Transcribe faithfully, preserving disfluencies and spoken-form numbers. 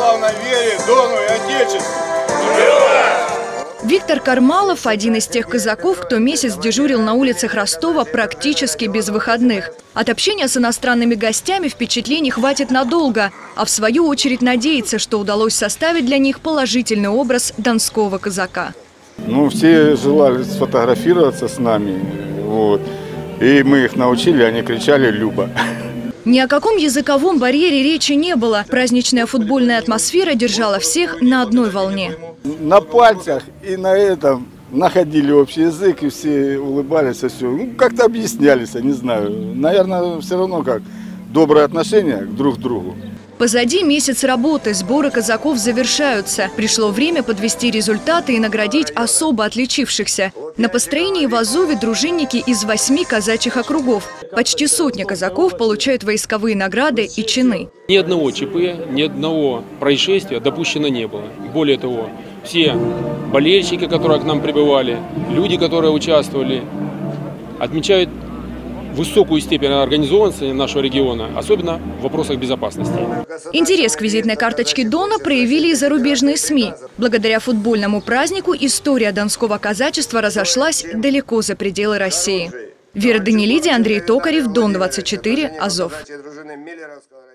славной вере, Дону и Отечеству! Виктор Кармалов – один из тех казаков, кто месяц дежурил на улицах Ростова практически без выходных. От общения с иностранными гостями впечатлений хватит надолго, а в свою очередь надеется, что удалось составить для них положительный образ донского казака. Ну, все желали сфотографироваться с нами, вот. И мы их научили, они кричали «Люба». Ни о каком языковом барьере речи не было. Праздничная футбольная атмосфера держала всех на одной волне. На пальцах и на этом находили общий язык, и все улыбались, и все. Ну, как-то объяснялись, я не знаю. Наверное, все равно как доброе отношение друг к другу. Позади месяц работы, сборы казаков завершаются. Пришло время подвести результаты и наградить особо отличившихся. На построении в Азове дружинники из восьми казачьих округов. Почти сотня казаков получают войсковые награды и чины. Ни одного ЧП, ни одного происшествия допущено не было. Более того, все болельщики, которые к нам прибывали, люди, которые участвовали, отмечают высокую степень организованности нашего региона, особенно в вопросах безопасности. Интерес к визитной карточке Дона проявили и зарубежные СМИ. Благодаря футбольному празднику история донского казачества разошлась далеко за пределы России. Вера Данилиди, Андрей Токарев, Дон двадцать четыре, Азов.